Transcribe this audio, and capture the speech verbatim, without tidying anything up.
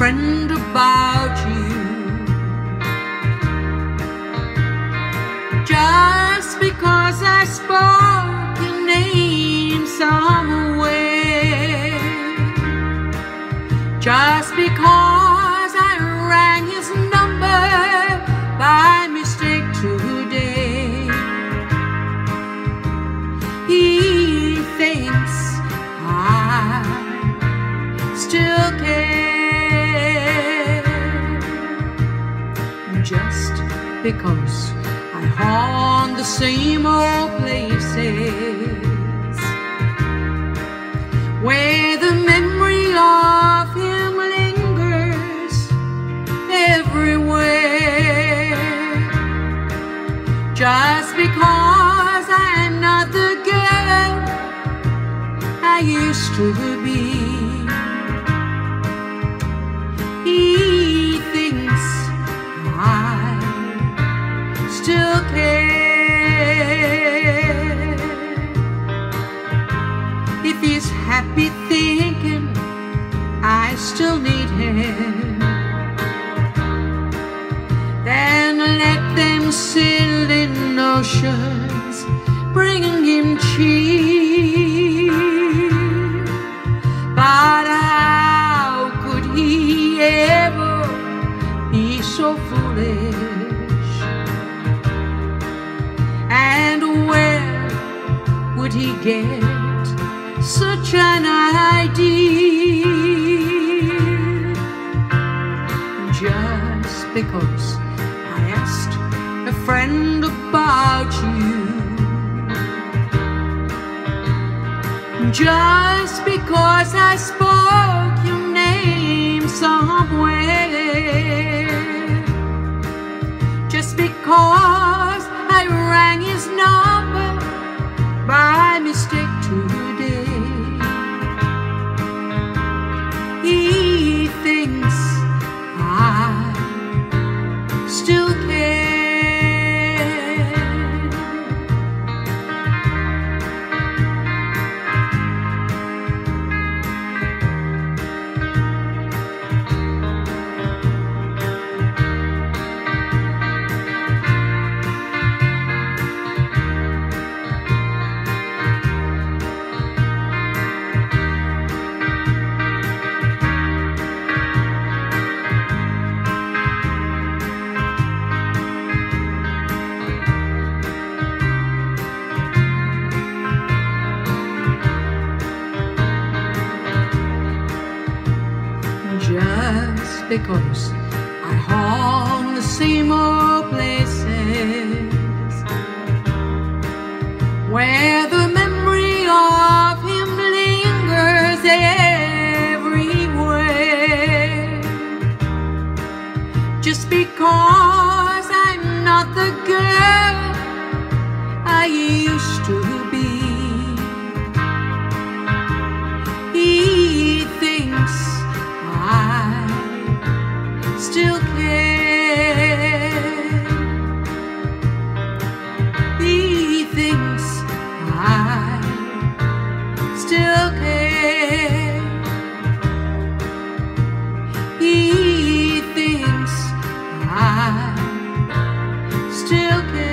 friend about you. Just because I spoke your name somewhere, just because I rang his number by mistake today, he thinks I still care. Just because I haunt the same old places where the memory of him lingers everywhere. Just because I'm not the girl I used to be, he thinks I still care. If he's happy thinking I still need him, then let them sail in oceans bringing him cheer. But how could he ever be so foolish? And where would he get such an idea? Just because I asked a friend about you, just because I spoke your name somewhere, just because I rang his number by mistake today, he thinks I still care. Just because I haunt the same old places where the memory of him lingers everywhere, just because I'm not the girl I used to be, he thinks I still care. He thinks I still care. He thinks I still care.